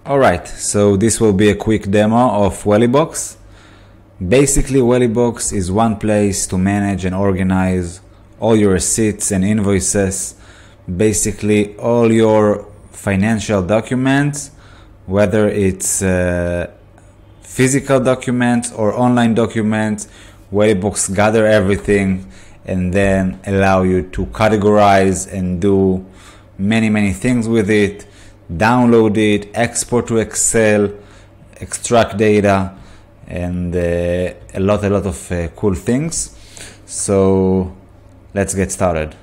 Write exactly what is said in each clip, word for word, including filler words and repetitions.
Alright, so this will be a quick demo of WellyBox. Basically, WellyBox is one place to manage and organize all your receipts and invoices, basically all your financial documents, whether it's uh, physical documents or online documents. WellyBox gather everything and then allow you to categorize and do many many things with it. Download it, export to Excel, extract data, and uh, a lot a lot of uh, cool things. So let's get started.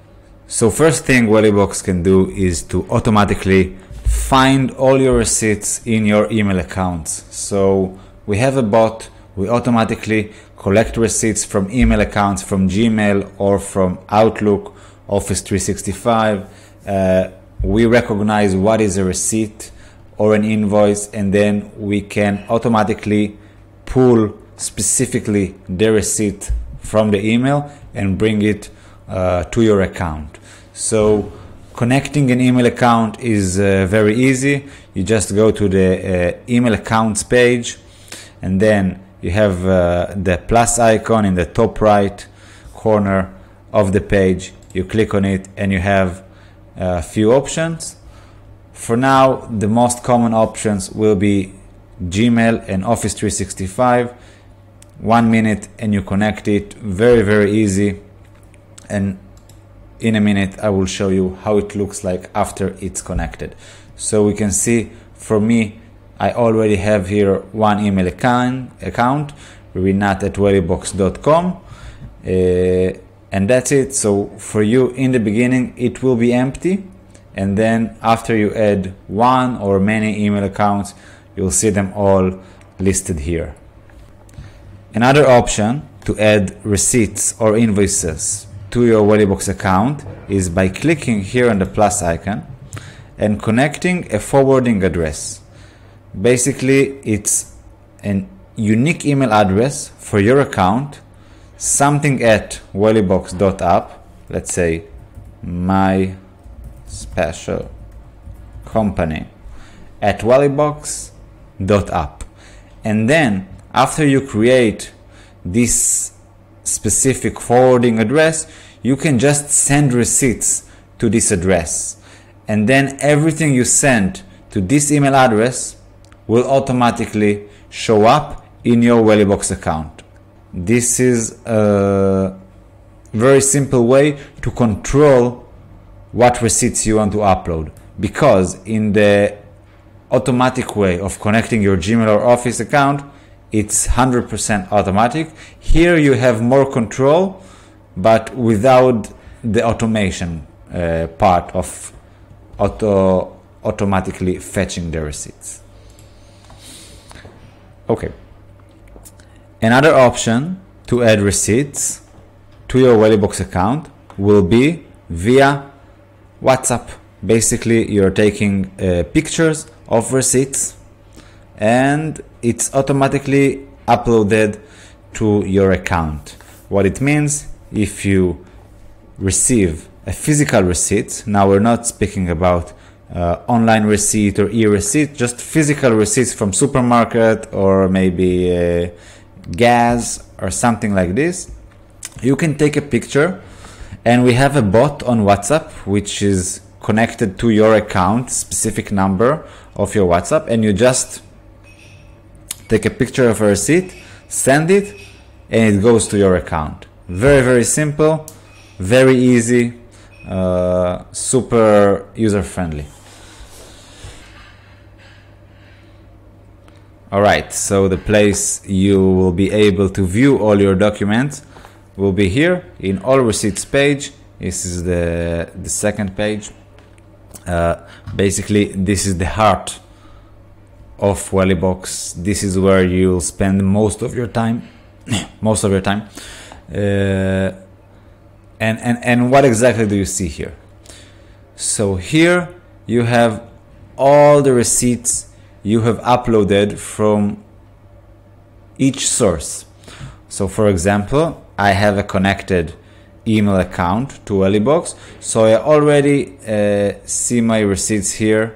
So first thing WellyBox can do is to automatically find all your receipts in your email accounts. So we have a bot, we automatically collect receipts from email accounts, from Gmail or from Outlook, Office three sixty-five. Uh, we recognize what is a receipt or an invoice, and then we can automatically pull specifically the receipt from the email and bring it uh, to your account. So connecting an email account is uh, very easy. You just go to the uh, email accounts page, and then you have uh, the plus icon in the top right corner of the page. You click on it and you have a few options. For now, the most common options will be Gmail and Office three sixty-five. One minute and you connect it. Very, very easy. And in a minute, I will show you how it looks like after it's connected. So we can see, for me, I already have here one email account, account renat at wellybox dot com. Uh, and that's it. So for you, in the beginning, it will be empty. And then after you add one or many email accounts, you'll see them all listed here. Another option to add receipts or invoices to your WellyBox account is by clicking here on the plus icon and connecting a forwarding address. Basically, it's a unique email address for your account, something at wellybox dot app, let's say my special company at wellybox dot app. And then after you create this specific forwarding address, you can just send receipts to this address, and then everything you send to this email address will automatically show up in your WellyBox account. This is a very simple way to control what receipts you want to upload, because in the automatic way of connecting your Gmail or Office account, it's one hundred percent automatic. Here you have more control, but without the automation uh, part of auto automatically fetching the receipts. Okay. Another option to add receipts to your WellyBox account will be via WhatsApp. Basically, you're taking uh, pictures of receipts and it's automatically uploaded to your account. What it means, if you receive a physical receipt, now we're not speaking about uh, online receipt or e-receipt, just physical receipts from supermarket or maybe uh, gas or something like this, you can take a picture, and we have a bot on WhatsApp which is connected to your account, specific number of your WhatsApp, and you just take a picture of a receipt, send it, and it goes to your account. Very, very simple, very easy, uh, super user-friendly. Alright, so the place you will be able to view all your documents will be here in all receipts page. This is the, the second page. Uh, basically, this is the heart of WellyBox. This is where you'll spend most of your time, most of your time. Uh, and, and, and what exactly do you see here? So here you have all the receipts you have uploaded from each source. So for example, I have a connected email account to WellyBox, so I already uh, see my receipts here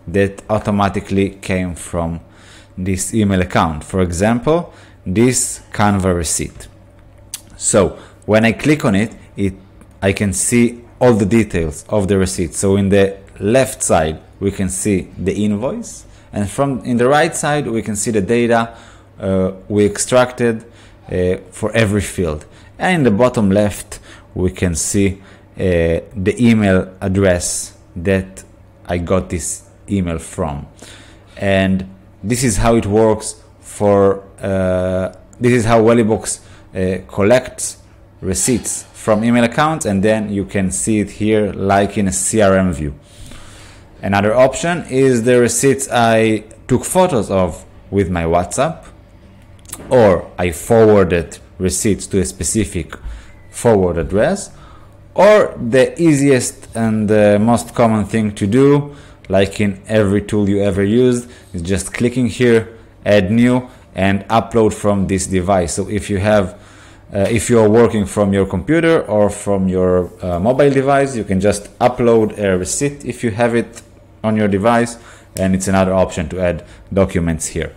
that automatically came from this email account. For example, this Canva receipt. So when I click on it, it I can see all the details of the receipt. So in the left side, we can see the invoice, and from in the right side, we can see the data uh, we extracted uh, for every field. And in the bottom left, we can see uh, the email address that I got this email from. And this is how it works for, uh, this is how WellyBox uh, collects receipts from email accounts, and then you can see it here like in a C R M view. Another option is the receipts I took photos of with my WhatsApp, or I forwarded receipts to a specific forward address, or the easiest and the most common thing to do, like in every tool you ever used, is just clicking here, add new, and upload from this device. So if you have Uh, if you are working from your computer or from your uh, mobile device, you can just upload a receipt if you have it on your device, and it's another option to add documents here.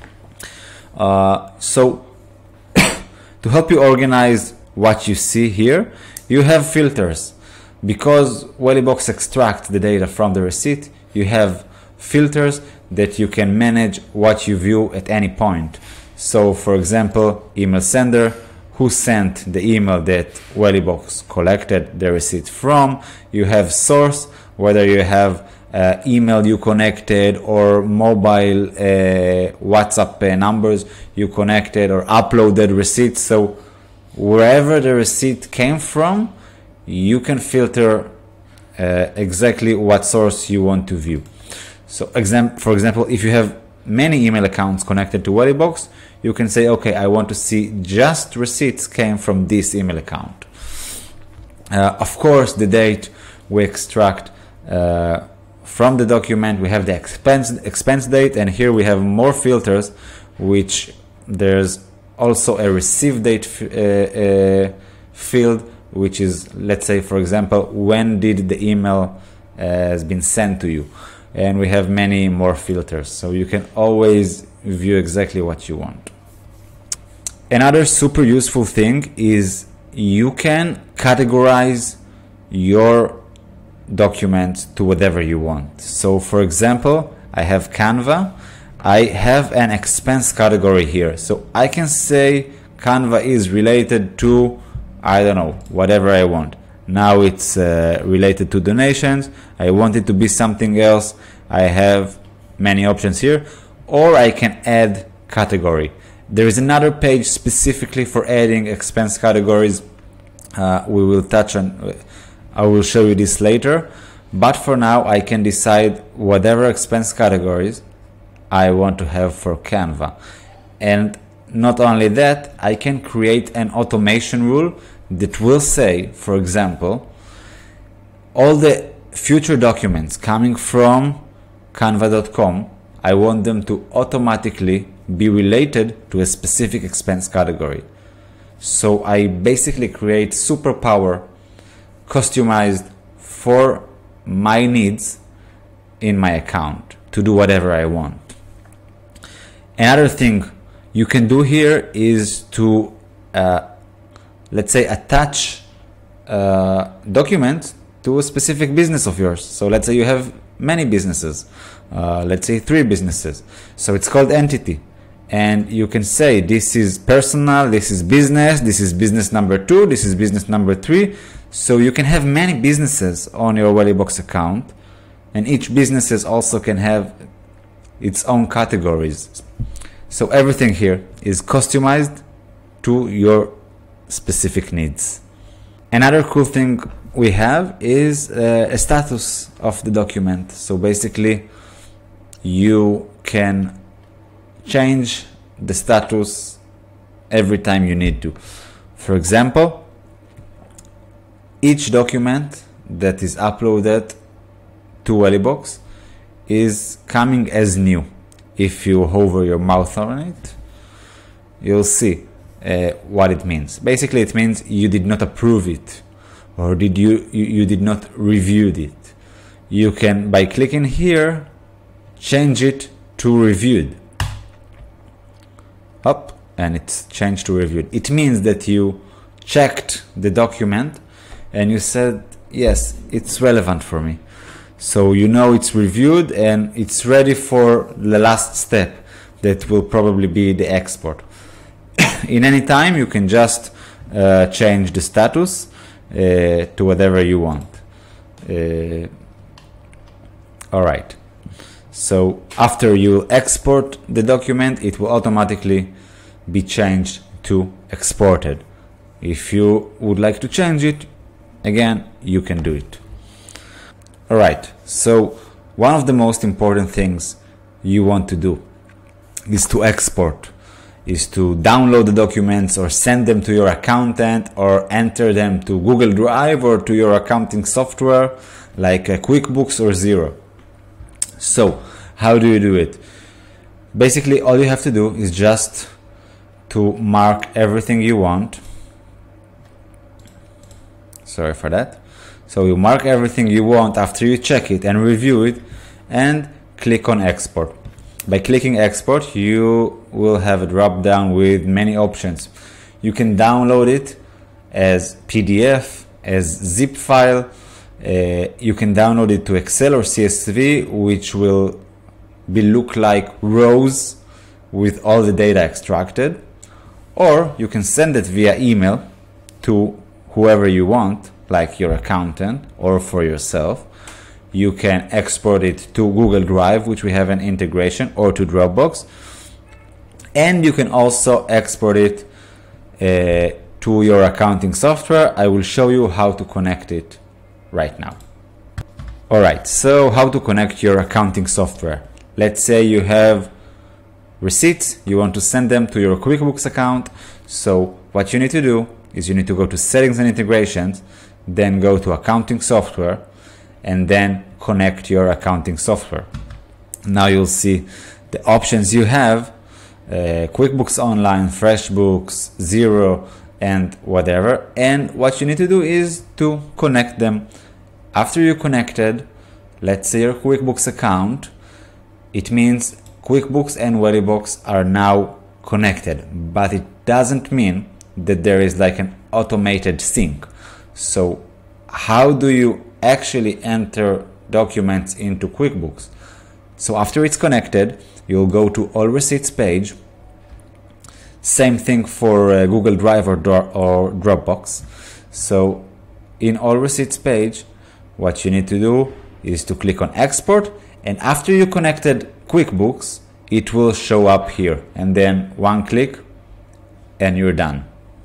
Uh, so to help you organize what you see here, you have filters. Because WellyBox extracts the data from the receipt, you have filters that you can manage what you view at any point. So for example, email sender, who sent the email that WellyBox collected the receipt from. You have source, whether you have uh, email you connected or mobile uh, WhatsApp uh, numbers you connected or uploaded receipts. So wherever the receipt came from, you can filter uh, exactly what source you want to view. So exam for example, if you have many email accounts connected to WellyBox, you can say, okay, I want to see just receipts came from this email account. Uh, of course, the date we extract uh, from the document, we have the expense expense date, and here we have more filters, which there's also a receive date uh, uh, field, which is, let's say, for example, when did the email uh, has been sent to you. And we have many more filters, so you can always view exactly what you want. Another super useful thing is you can categorize your documents to whatever you want. So for example, I have Canva. I have an expense category here. So I can say Canva is related to, I don't know, whatever I want. Now it's uh, related to donations. I want it to be something else. I have many options here, or I can add category. There is another page specifically for adding expense categories. Uh, we will touch on, I will show you this later. But for now, I can decide whatever expense categories I want to have for Canva. And not only that, I can create an automation rule that will say, for example, all the future documents coming from canva dot com, I want them to automatically be related to a specific expense category. So I basically create superpower customized for my needs in my account to do whatever I want. Another thing you can do here is to uh, let's say attach uh, documents to a specific business of yours. So let's say you have many businesses, uh, let's say three businesses. So it's called entity. And you can say this is personal, this is business, this is business number two, this is business number three. So you can have many businesses on your WellyBox account, and each businesses also can have its own categories. So everything here is customized to your specific needs. Another cool thing we have is uh, a status of the document. So basically you can change the status every time you need to. For example, each document that is uploaded to WellyBox is coming as new. If you hover your mouse on it, you'll see uh, what it means. Basically, it means you did not approve it, or did you, you, you did not review it. You can, by clicking here, change it to reviewed. Up, and it's changed to reviewed. It means that you checked the document and you said, yes, it's relevant for me. So you know it's reviewed and it's ready for the last step, that will probably be the export. In any time, you can just uh, change the status uh, to whatever you want. Uh, all right. So after you export the document, it will automatically be changed to exported. If you would like to change it, again, you can do it. All right, so one of the most important things you want to do is to export, is to download the documents or send them to your accountant or enter them to Google Drive or to your accounting software like a QuickBooks or Xero. So how do you do it? Basically, all you have to do is just to mark everything you want. Sorry for that. So you mark everything you want after you check it and review it, and click on export. By clicking export, you will have a drop down with many options. You can download it as P D F, as zip file. Uh, you can download it to Excel or C S V, which will be look like rows with all the data extracted. Or you can send it via email to whoever you want, like your accountant or for yourself. You can export it to Google Drive, which we have an integration, or to Dropbox. And you can also export it uh, to your accounting software. I will show you how to connect it right now. All right, so how to connect your accounting software. Let's say you have receipts, you want to send them to your QuickBooks account. So what you need to do is you need to go to settings and integrations, then go to accounting software, and then connect your accounting software. Now you'll see the options you have, uh, QuickBooks Online, FreshBooks, Xero, and whatever. And what you need to do is to connect them. After you connected, let's say your QuickBooks account, it means QuickBooks and WellyBox are now connected, but it doesn't mean that there is like an automated sync. So how do you actually enter documents into QuickBooks? So after it's connected, you'll go to all receipts page. Same thing for uh, Google Drive or, or Dropbox. So in all receipts page, what you need to do is to click on export, and after you connected QuickBooks, it will show up here, and then one click and you're done.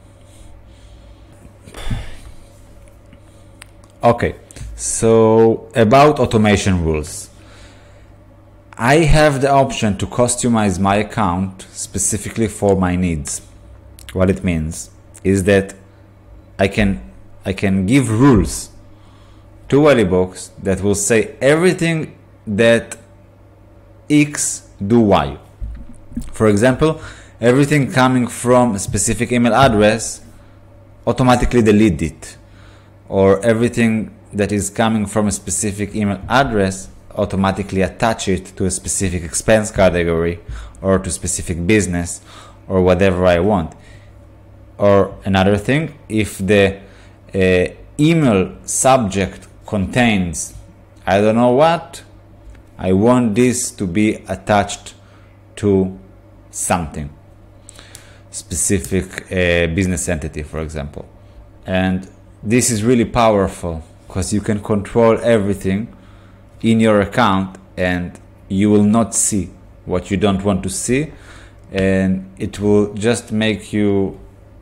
Okay, so about automation rules. I have the option to customize my account specifically for my needs. What it means is that I can I can give rules to WellyBox that will say everything that X do Y. For example, everything coming from a specific email address, automatically delete it. Or everything that is coming from a specific email address, automatically attach it to a specific expense category or to specific business or whatever I want. Or another thing, if the uh, email subject contains I don't know what, I want this to be attached to something, specific uh, business entity, for example. And this is really powerful because you can control everything in your account and you will not see what you don't want to see, and it will just make you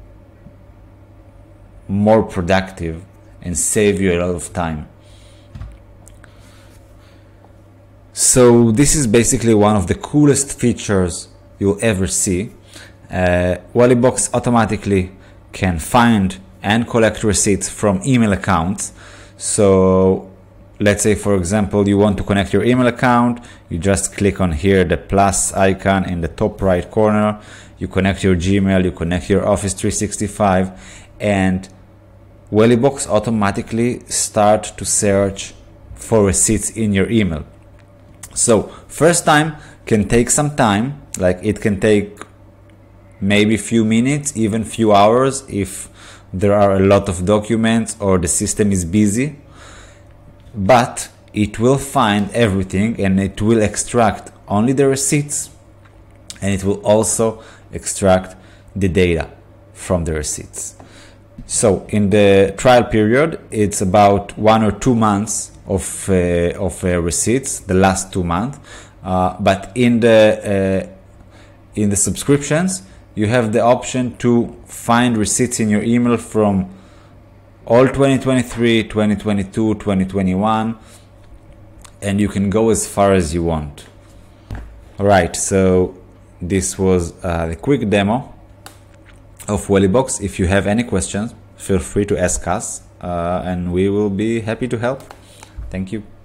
more productive and save you a lot of time. So this is basically one of the coolest features you'll ever see. Uh, WellyBox automatically can find and collect receipts from email accounts. So let's say, for example, you want to connect your email account. You just click on here, the plus icon in the top right corner. You connect your Gmail, you connect your Office three sixty-five, and WellyBox automatically start to search for receipts in your email. So first time can take some time, like it can take maybe few minutes, even few hours if there are a lot of documents or the system is busy, but it will find everything and it will extract only the receipts, and it will also extract the data from the receipts. So in the trial period, it's about one or two months of uh, of uh, receipts, the last two months. Uh, but in the uh, in the subscriptions, you have the option to find receipts in your email from all twenty twenty-three, twenty twenty-two, twenty twenty-one, and you can go as far as you want. All right, so this was uh, the quick demo of WellyBox. If you have any questions, feel free to ask us, uh, and we will be happy to help. Thank you.